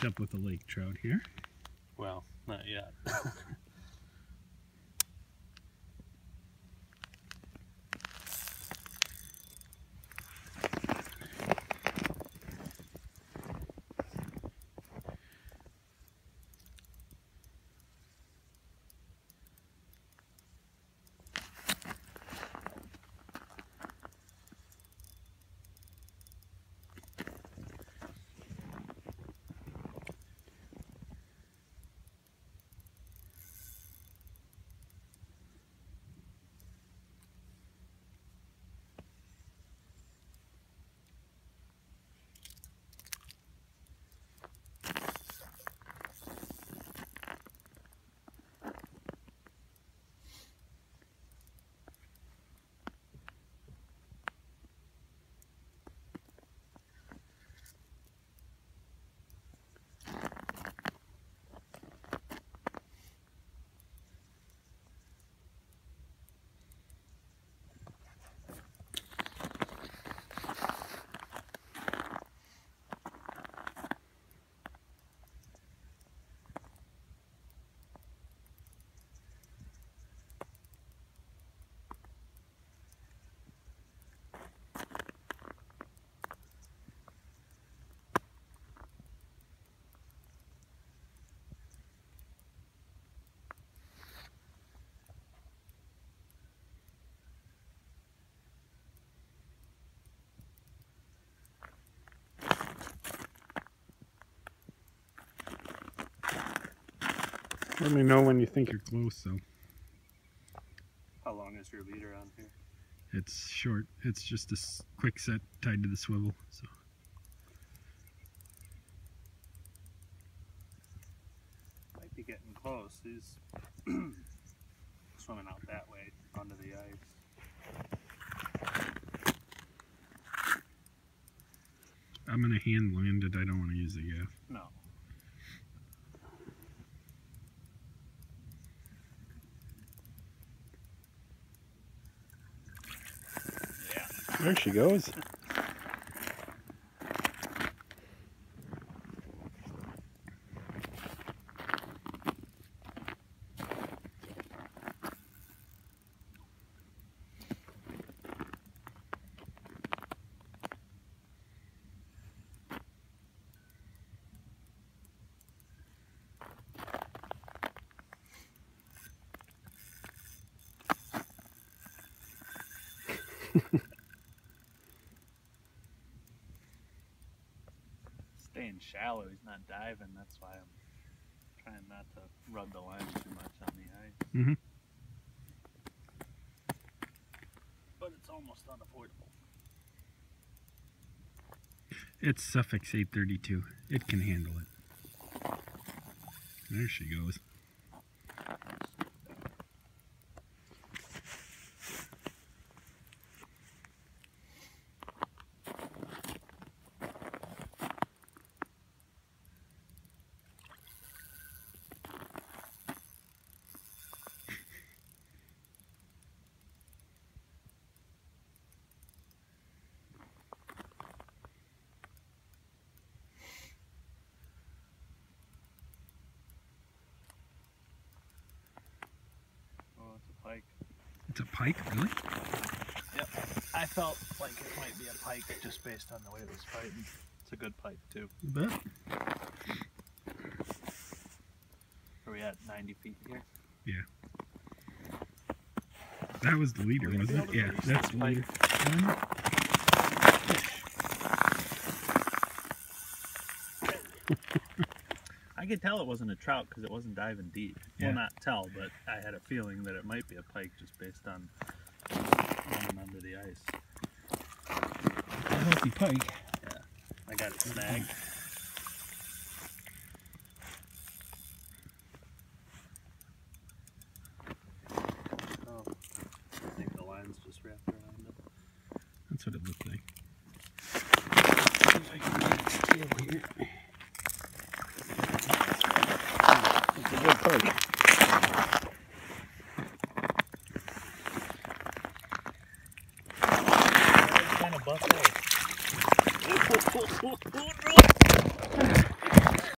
up with a lake trout here. Well, not yet. Let me know when you think you're close, though. How long is your leader on here? It's short. It's just a quick set tied to the swivel. So. Might be getting close. He's swimming out that way onto the ice. I'm going to hand land it. I don't want to use the gaff. No. There she goes. Staying shallow, he's not diving, that's why I'm trying not to rub the line too much on the ice. Mm-hmm. But it's almost unavoidable. It's Suffix 832. It can handle it. There she goes. Pike. It's a pike, really? Yep. I felt like it might be a pike just based on the way it was fighting. It's a good pike too. You bet. Are we at 90 feet here? Yeah. That was the leader, wasn't it? Yeah, that's the leader. I could tell it wasn't a trout because it wasn't diving deep. Yeah. Well, not tell, but I had a feeling that it might be a pike just based on running under the ice. A healthy pike. Yeah, I got it snagged. Oh, I think the line's just wrapped around it. That's what it looked like. See if I can get its tail here. It's a good pike. Kind of buff out.